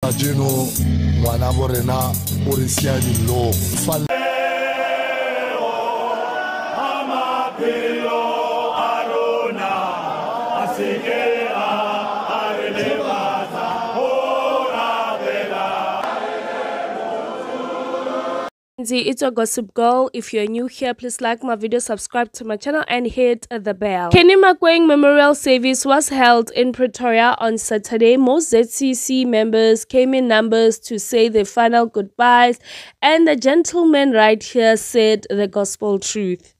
Ajeno ngwana borena o re sia dillo It's your gossip girl. If you're new here, please like my video, subscribe to my channel and hit the bell. Kenny Makweng memorial service was held in Pretoria on Saturday. Most ZCC members came in numbers to say their final goodbyes, and the gentleman right here said the gospel truth.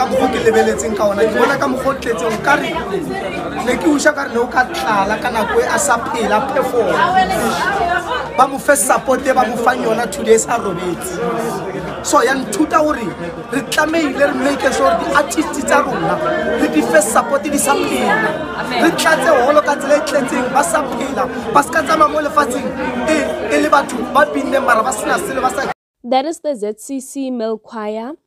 Ba mo first support ba mo fang yona 2 days a robetse so ya nthuta hore re tlameile re make sure di artists tsa rona re di first support di sa phela re tlatse holo ka tsela e tletseng ba sa phela ba ska tsama mo lefatsheng e le batho ba binne mara ba sena sele ba sa. That is the ZCC male choir.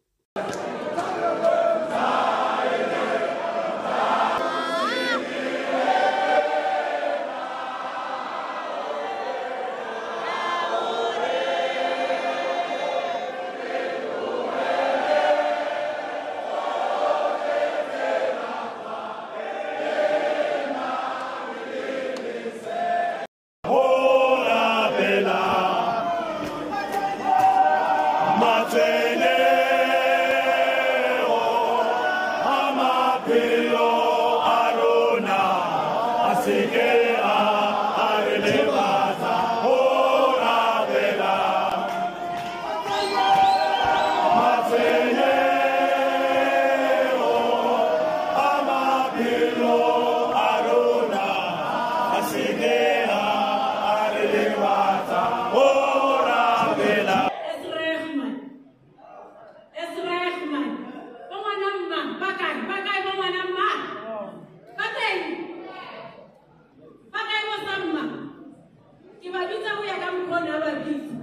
If I do that, we are going to